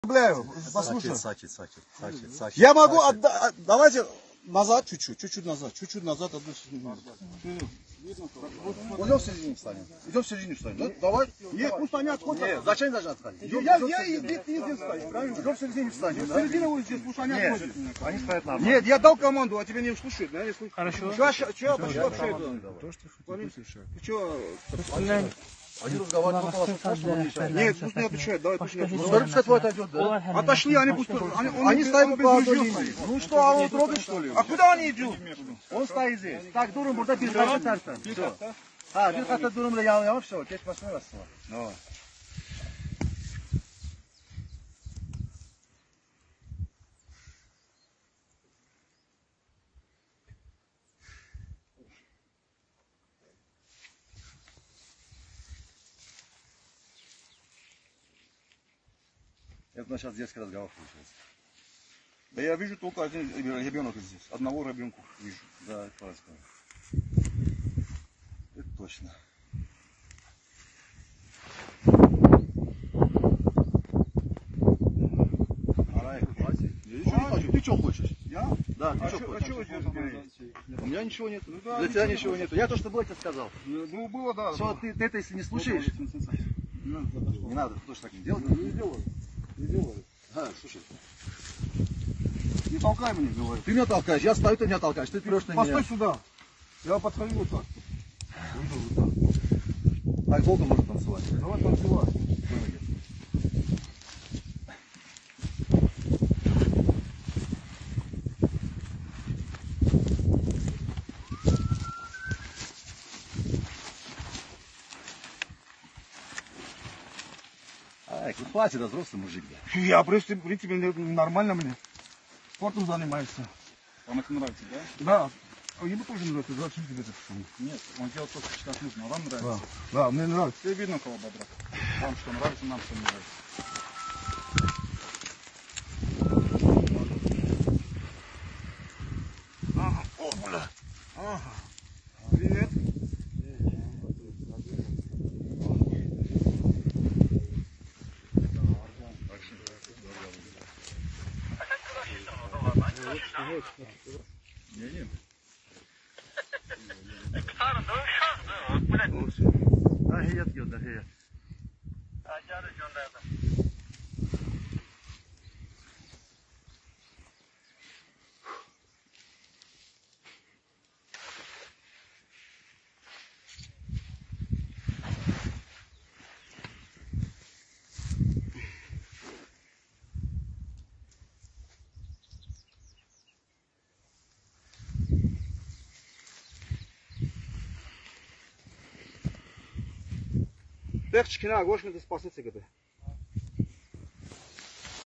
Послушай. Сачи. Я могу отдать. Давайте назад чуть-чуть назад. Чуть-чуть назад. Идем в середине встанем. Идем в середине встанем. Да? Давай. Нет, пусть они отходят. Нет, зачем должны отходить? Я и ты здесь стоишь, правильно? Идем в середине встанем. В середине вот здесь, пусть они отходят. Они стоят нормально. Нет, я дал команду, а тебе не услышит. Да, не слышит. Хорошо. Че вообще? То, что ты что? Они разговаривают около нас. Нет, пусть не отвечают. Давай, пусть не отвечают. Пускай твой отойдет, да? Отошли, они пусть... Они стоят по одной. Ну что, а он трогает, что ли? А куда они идут? Он стоит здесь. Так, durun burada bir katta tersen. Ha, bir katta durun burada yavaş yavaş. Geç başına bas. Давай. Это сейчас детский разговор получается. Да я вижу только один ребенок здесь. Одного ребенка вижу. Да, это правильно. Это точно. Ты что хочешь? Я? Да, ты что хочешь? У меня ничего нет. Для тебя ничего нет. Я то, что было, тебе сказал. Ну, было, да. Что, ты это если не слушаешь? Не надо, ты тоже так не делай. Не делай. Не делай. Слушай. Не толкай меня, говорю. Ты меня толкаешь, я стою, ты меня толкаешь, ты вперед на меня. Постой сюда. Я подходи вот так. Так долго можно танцевать? Давай танцевать. Ай, хватит, да, взрослый мужик, да. Я, в принципе, нормально мне. Спортом занимается. Вам это нравится, да? Да. Ему тоже нравится, зачем тебе это? Нет, он делает то, что считает нужно, а вам нравится? Да, мне нравится. Все видно, кого бодрак. Вам что нравится, нам что не нравится. Ага, о, бля. Ага. Привет. Не. Ha heyet gönder heyet. Acarı gönderdim. Бег чекина, гош me da spasnice gde.